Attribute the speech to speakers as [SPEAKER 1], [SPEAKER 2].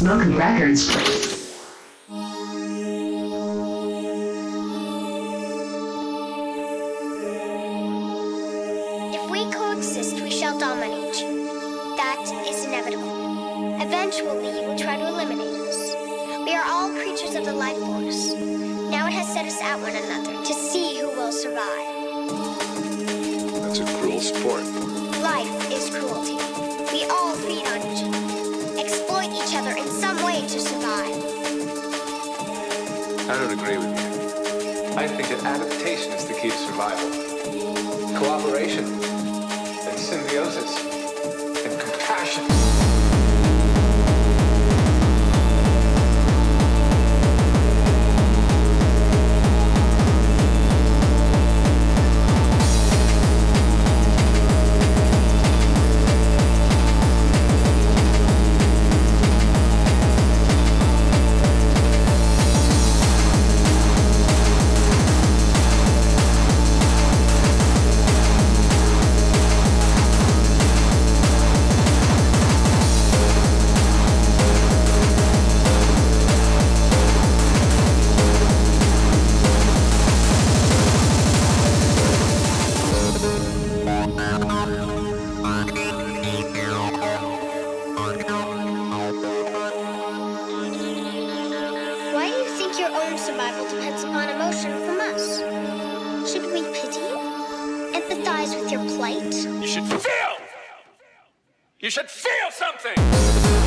[SPEAKER 1] Smoking Records.
[SPEAKER 2] If we coexist, we shall dominate you. That is inevitable. Eventually, you will try to eliminate us. We are all creatures of the life force. Now it has set us at one another to see who will survive.
[SPEAKER 3] That's a cruel sport.
[SPEAKER 2] Life is cruelty. We all feed on each other, exploit each other in some way to survive.
[SPEAKER 3] I don't agree with you. I think that adaptation is the key to survival. Cooperation, and symbiosis, and compassion.
[SPEAKER 2] Why do you think your own survival depends upon emotion from us? Should we pity you? Empathize with your plight?
[SPEAKER 4] You should feel! You should feel something!